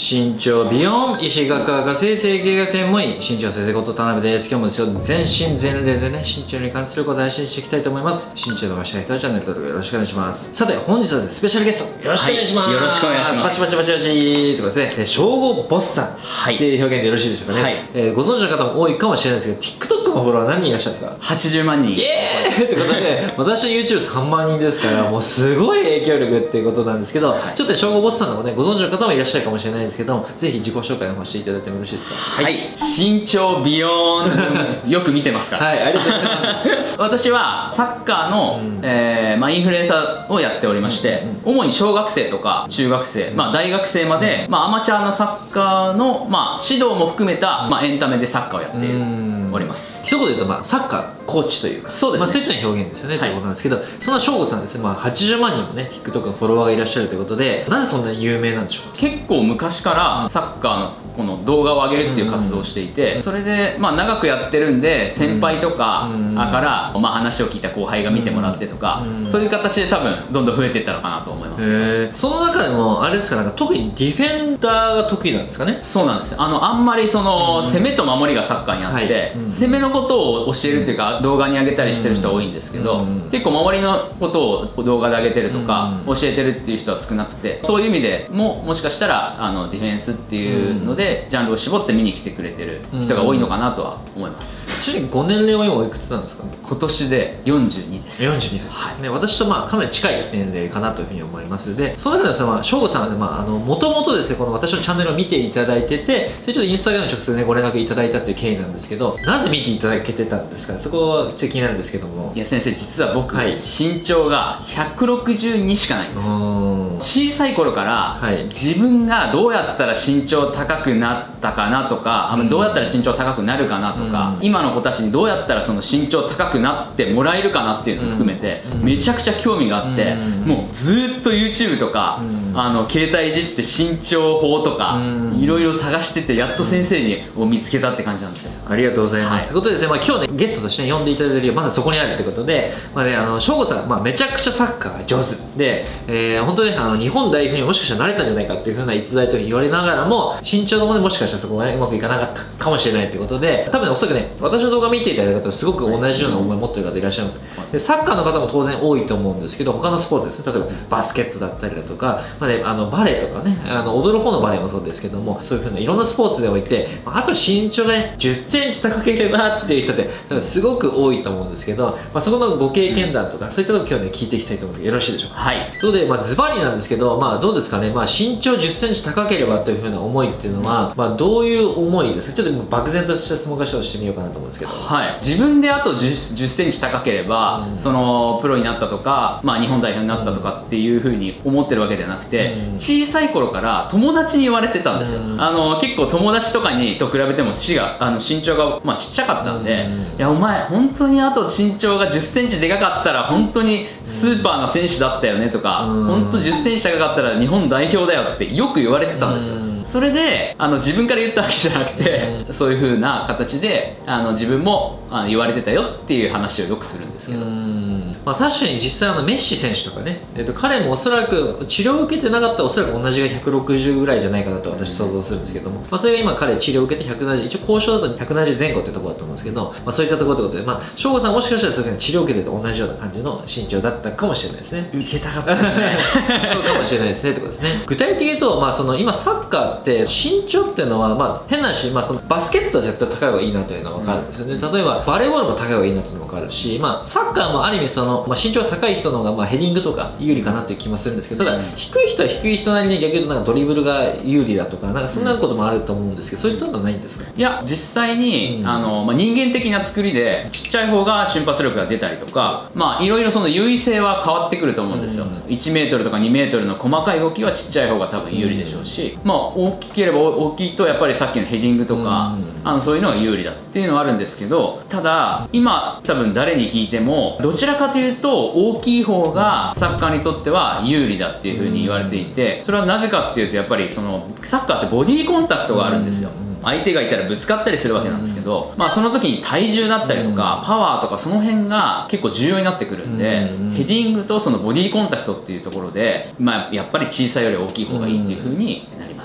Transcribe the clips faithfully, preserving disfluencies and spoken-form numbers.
身長ビヨン医師学科学生整形が専門医身長先生こと田辺です。今日もですよ、全身全霊でね身長に関することを配信していきたいと思います。身長伸ばしたい人はチャンネル登録よろしくお願いします。さて本日はですね、スペシャルゲストよろしくお願いします、はい、 よろしくお願いします。 パチパチパチパチとかですね、称号ボスさんっていう表現でよろしいでしょうかね、はい、えー、ご存知の方も多いかもしれないですけど TikTok のフォロワー何人いらっしゃるんですか？ はちじゅうまんにん。 イエーイってことで私の YouTube さんまんにんですからもうすごい影響力っていうことなんですけど、はい、ちょっと称号ボスさんのもねご存知の方もいらっしゃるかもしれないんですけど、ぜひ自己紹介の方していただいてもよろしいですか？ はい、はい、身長ビヨーンよく見てますからはい、ありがとうございます私はサッカーの、うん、えーまあ、インフルエンサーをやっておりまして、うんうん、主に小学生とか中学生、まあ、大学生まで、うん、まあ、アマチュアのサッカーの、まあ、指導も含めた、まあ、エンタメでサッカーをやっております。 一言で言うと、まあ、サッカーコーチというか、そうですね、まあ、そういったような表現ですよね、はい、ということなんですけど、その省吾さんですね、まあ、はちじゅうまんにんもね TikTok のフォロワーがいらっしゃるということで、なぜそんなに有名なんでしょうか？ 結構昔からサッカーのこの動画を上げるっていう活動をしていて、それでまあ長くやってるんで先輩とかからまあ話を聞いた後輩が見てもらってとか、そういう形で多分どんどん増えていったのかなと思いますけど、 その中でもあれですか、なんか特にディフェンダーが得意なんですかね？ そうなんですよ。あのあんまりその攻めと守りがサッカーにあって、攻めのことを教えるっていうか動画に上げたりしてる人は多いんですけど、結構周りのことを動画で上げてるとか教えてるっていう人は少なくて、そういう意味でももしかしたらあのディフェンスっていうのでジャンルを絞って見に来てくれてる人が多いのかなとは思います。 ちなみにご年齢は今おいくつなんですか？ 今年でよんじゅうにです。 よんじゅうにさいですね、はい、私とまあかなり近い年齢かなというふうに思います。でその中では省吾さんはね、まあ、あのもともとですねこの私のチャンネルを見ていただいてて、それちょっとインスタグラムに直接ねご連絡いただいたっていう経緯なんですけど、なぜ見ていただけてたんですか？そこはちょっと気になるんですけども。 いや先生、実は僕、はい、身長がひゃくろくじゅうにしかないんです。小さい頃から、はい、自分がどうやったら身長高くなったかなとか、うん、どうやったら身長高くなるかなとか、うん、今の子たちにどうやったらその身長高くなってもらえるかなっていうのを含めて、うん、めちゃくちゃ興味があって、うん、もうずっと YouTube とか、うん、あの携帯いじって身長法とか、うん、いろいろ探しててやっと先生にを見つけたって感じなんですよ。 ありがとうございます。と、はい、いうことでですね、まあ、今日ねゲストとして、ね、呼んでいただいてる理由はまずそこにあるということで、まあね、あの省吾さん、まあ、めちゃくちゃサッカーが上手で、えー、本当に、ね、あの日本代表にもしかしたらなれたんじゃないかっていうふうな逸材と言われながらも、身長のもねもしかしたらそこが、ね、うまくいかなかったかもしれないということで、多分ねおそらくね私の動画見ていただいた方はすごく同じような思いを持っている方いらっしゃいます。でサッカーの方も当然多いと思うんですけど、他のスポーツですね、例えばバスケットだったりだとか、まあね、あのバレエとかね、あの踊る方のバレエもそうですけども、そういうふうないろんなスポーツでおいて、あと身長がねじゅっセンチ高ければっていう人って多分すごく多いと思うんですけど、まあ、そこのご経験談とかそういったことを今日ね聞いていきたいと思うんですけど、よろしいでしょうか？はい。ということで、まあ、ズバリなんですけど、まあ、どうですかね、まあ、身長じゅっセンチ高ければというふうな思いっていうのは、まあ、どういう思いですか？ちょっと漠然とした質問からしてみようかなと思うんですけど。 はい、自分であとじゅっセンチ高ければ、うん、そのプロになったとか、まあ、日本代表になったとかっていうふうに思ってるわけではなくて、うん、小さい頃から友達に言われてたんですよ。うん、あの結構友達とかにと比べても父があの身長が、まあ、ちっちゃかったんで、うん、いやお前本当にあと身長がじゅっセンチでかかったら本当にスーパーな選手だったよねとか、うん、本当じゅっセンチ高かったら日本代表だよってよく言われてたんですよ。うん、それであの自分から言ったわけじゃなくて、うん、そういう風な形であの自分もあ言われてたよっていう話をよくするんですけど、 まあ、確かに実際あのメッシ選手とかね、えっと、彼もおそらく治療を受けてなかったらおそらく同じがひゃくろくじゅうぐらいじゃないかなと私想像するんですけども、まあ、それが今彼治療を受けてひゃくななじゅう、一応交渉だとひゃくななじゅうぜん後ってところだと思うんですけど、まあ、そういったところということで、まあ、省吾さんもしかしたらそういうふうに治療を受けてと同じような感じの身長だったかもしれないですね。 受けたかったですねそうかもしれないですねってことですね。具体的に言うと、まあ、その今サッカーって身長っていうのは、まあ、変な話、まあ、そのバスケットは絶対高い方がいいなというのは分かるんですよね。例えばバレーボールも高い方がいいなというのも分かるし、まあ、サッカーもある意味その、まあ、身長が高い人の方がまあヘディングとか有利かなという気もするんですけど、ただ低い人は低い人なりに逆に言うとなんかドリブルが有利だとかなんかそんなこともあると思うんですけど、そういったのはないんですか？ いや実際に、うん、あのまあ、人間的な作りでちっちゃい方が瞬発力が出たりとか、まあいろいろその優位性は変わってくると思うんですよ。うん、いちメートルとかにメートルの細かい動きはちっちゃい方が多分有利でしょうし、うん、まあ大きければ大きいとやっぱりさっきのヘディングとか、うん、あのそういうのが有利だっていうのはあるんですけど、ただ今多分誰に聞いてもどちらかというと大きい方がサッカーにとっては有利だっていうふうに言われていて、それはなぜかっていうとやっぱりそのサッカーってボディーコンタクトがあるんですよ。相手がいたらぶつかったりするわけなんですけど、まあ、その時に体重だったりとかパワーとかその辺が結構重要になってくるんで、ヘディングとそのボディーコンタクトっていうところで、まあ、やっぱり小さいより大きい方がいいっていう風になりますね。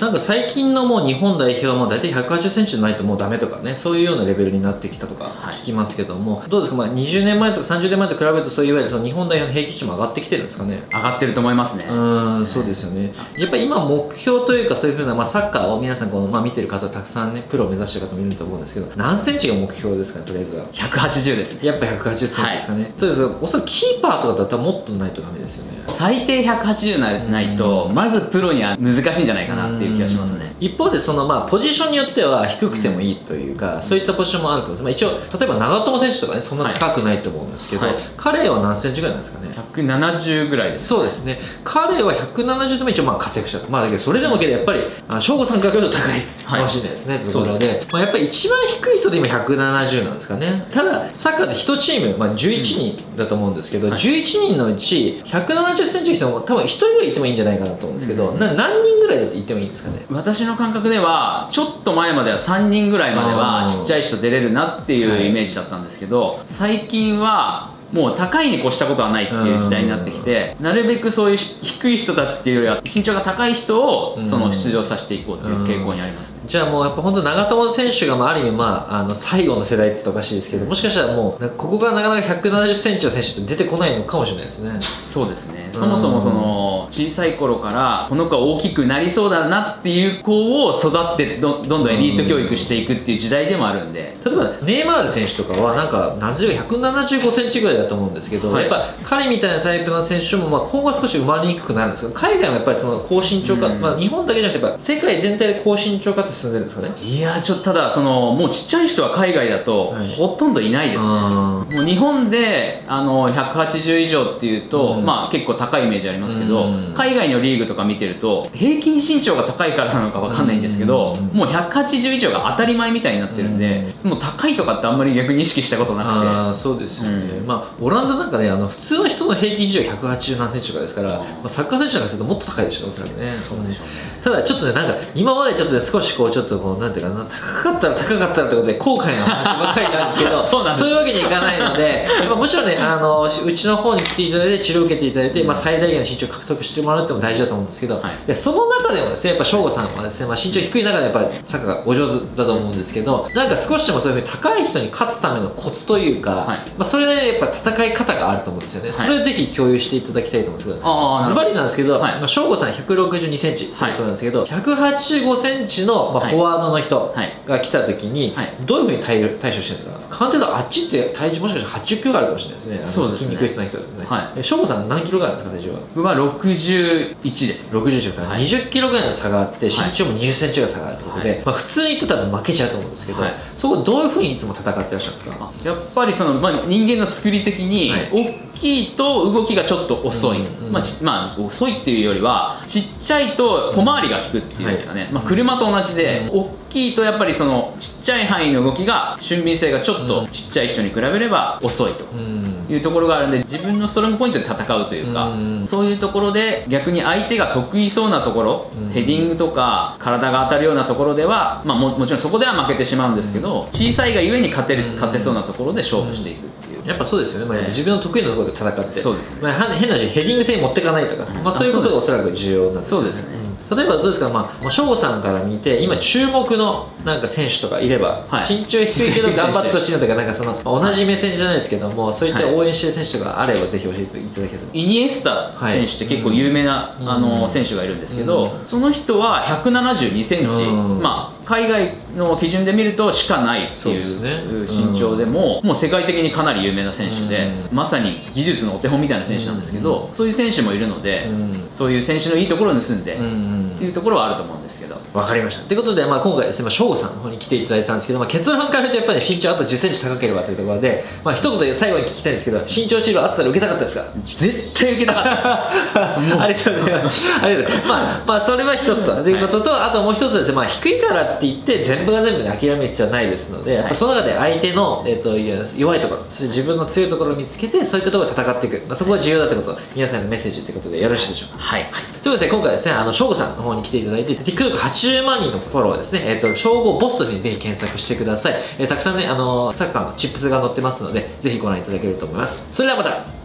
なんか最近のもう日本代表はもう大体ひゃくはちじゅっセンチじゃないともうダメとかね、そういうようなレベルになってきたとか聞きますけども、はい、どうですか、まあ、にじゅうねんまえとかさんじゅうねんまえと比べると、そういわゆるその日本代表の平均値も上がってきてるんですかね。 上がってると思いますね。 うん、そうですよね。やっぱり今目標というか、そういうふうな、まあ、サッカーを皆さんこの、まあ、見てる方たくさんね、プロを目指してる方もいると思うんですけど、何センチが目標ですかね、とりあえずは。 ひゃくはちじゅうですね。 やっぱひゃくはちじゅっセンチですかね。はい、そうです。おそらくキーパーとかだったらもっとないとダメですよね。 最低ひゃくはちじゅうないと、まずプロには難しいんじゃないかなっていう気がしますね。 一方でその、まあ、ポジションによっては低くてもいいというか、うん、そういったポジションもあると思うんです。まあ、一応例えば長友選手とかね、そんな高くないと思うんですけど、はい、彼は何センチぐらいなんですかね。 ひゃくななじゅうぐらいです、ね。 そうですね。彼はひゃくななじゅうでも一応まあ活躍した。まあだけどそれでもけどやっぱり省吾さんから見ると高いかもしれないですね。はい、ところで、まあ、やっぱり一番低い人で今ひゃくななじゅうなんですかね。ただサッカーでいちチーム、まあ、じゅういちにんだと思うんですけど、うん、はい、じゅういちにんのうちひゃくななじゅっセンチの人も多分ひとりぐらいいってもいいんじゃないかなと思うんですけど、うん、な何人ぐらいだって言ってもいいんですかね。 私の感覚ではちょっと前まではさんにんぐらいまではちっちゃい人出れるなっていうイメージだったんですけど、最近はもう高いに越したことはないっていう時代になってきて、なるべくそういう低い人たちっていうよりは身長が高い人をその出場させていこうっていう傾向にありますね。 じゃあもうやっぱ本当長友選手がまあある意味まああの最後の世代って言ったらおかしいですけど、もしかしたらもうここがなかなかひゃくななじゅっセンチの選手って出てこないのかもしれないですね。 そうですね。そもそもその小さい頃からこの子は大きくなりそうだなっていう子を育ってど, どんどんエリート教育していくっていう時代でもあるんで、 例えばネイマール選手とかはなんかひゃくななじゅうごセンチぐらいだと思うんですけど、はい、やっぱ彼みたいなタイプの選手もまあ今後は少し生まれにくくなるんですけど、海外もやっぱりその高身長化、うん、まあ日本だけじゃなくてやっぱ世界全体で高身長化って進んでるんですかね。 いやちょっとただそのもうちっちゃい人は海外だとほとんどいないですね。はい、もう日本であのひゃくはちじゅう以上っていうと、うん、まあ結構高いイメージありますけど、うん、海外のリーグとか見てると平均身長が高いからなのかわかんないんですけど、うん、もうひゃくはちじゅう以上が当たり前みたいになってるんで、うん、もう高いとかってあんまり逆に意識したことなくて。 あそうですよね。うん、まあオランダなんかね、あの普通の人の平均身長ひゃくはちじゅう何センチとかですから、まあ、サッカー選手なんかするともっと高いでしょう、おそらくね。 そうでしょうね。 ただちょっとね、なんか今までちょっとね、少しこうちょっとこうなんていうかな、高かったら高かったらってことで後悔の話ばっかりなんですけどそう, そういうわけにいかないので、まあ、もちろんね、あのうちの方に来ていただいて治療を受けていただいて、まあ、最大限の身長を獲得してもらうっても大事だと思うんですけど、はい、でその中でもですね、やっぱ省吾さんはですね、まあ、身長低い中でやっぱりサッカーがお上手だと思うんですけど、なんか少しでもそういうふうに高い人に勝つためのコツというか、はい、まあ、それで、ね、やっぱ戦い方があると思うんですよね。はい、それをぜひ共有していただきたいと思うんですけど、ズバリなんですけど、はい、まあ、省吾さんひゃくろくじゅうにセンチということなんですけど、はい、ひゃくはちじゅうごセンチの、まあ、フォワードの人が来た時に、はい、どういうふうに対対処してるんですか。簡単に言うとあっちって体重もしかしたらはちじゅっキロがあるかもしれないですね。そうですね。筋肉質な人ですね。はい。省吾さん何キロぐらいなんですか、体重は。 僕はろくじゅういちです。 ろくじゅういちからにじゅっキロぐらいの差があって、身長もにじゅっセンチぐらい差があるということで、はい、まあ、普通に言うと多分負けちゃうと思うんですけど、はい、そこどういうふうにいつも戦ってらっしゃるんですか。 やっぱりその、まあ、人間の作り的に、はい、大きいと動きがちょっと遅い、うんうん、まあまあ、遅いっていうよりはちっちゃいと小回りが利くっていうんですかね、はい、まあ、車と同じで、うん、大きいとやっぱりそのちっちゃい範囲の動きが俊敏性がちょっとちっちゃい人に比べれば遅いというところがあるんで、自分のストロングポイントで戦うというか、うん、そういうところで逆に相手が得意そうなところ、うん、ヘディングとか体が当たるようなところでは、まあ、も, もちろんそこでは負けてしまうんですけど、小さいがゆえに勝てる、勝てそうなところで勝負していくっていう。 やっぱそうですよね、まあ、自分の得意なところで戦って、 そうですね、 まあ、変な話ヘディング性に持っていかないとか、うん、まあ、そういうことがおそらく重要なんですよね。そうですね。例えばどうですか、まあ、省吾さんから見て今注目のなんか選手とかいれば、はい、身長低いけど頑張ってほしいのとか、なんかその同じ目線じゃないですけども、そういった応援してる選手とかあればぜひ教えていただきたいです。 イニエスタ選手って結構有名な、はい、あの選手がいるんですけど、うん、その人はひゃくななじゅうにセンチ、うん、まあ海外の基準で見るとしかないっていう身長でも、もう世界的にかなり有名な選手で、うん、まさに技術のお手本みたいな選手なんですけど、うん、そういう選手もいるので、うん、そういう選手のいいところを盗んで、うん、っていうところはあると思うんですけど。 わかりました。ということで、まあ、今回ですね、省吾さんの方に来ていただいたんですけど、まあ、結論から言うとやっぱり身長あとじゅっセンチ高ければというところで、まあ、一言で最後に聞きたいんですけど、身長治療あったら受けたかったですか。 絶対受けたかったありがとうございます。ありがとうございます。まあ、まあ、それは一つということと、はい、あともう一つですね、まあ、低いからって言って全部が全部に諦める必要はないですので、はい、その中で相手の、えー、と弱いところ、そして自分の強いところを見つけて、そういったところで戦っていく、まあ、そこが重要だということ、皆さんのメッセージということでよろしいでしょうか。はい、はい、ということで今回ですね、あの省吾さんの方に来ていただいて、ティックトックはちじゅうまんにんのフォロワーですね、えー、と称号ボスというふうにぜひ検索してください。えー、たくさんね、あのサッカーのチップスが載ってますので、ぜひご覧いただけると思います。それではまた。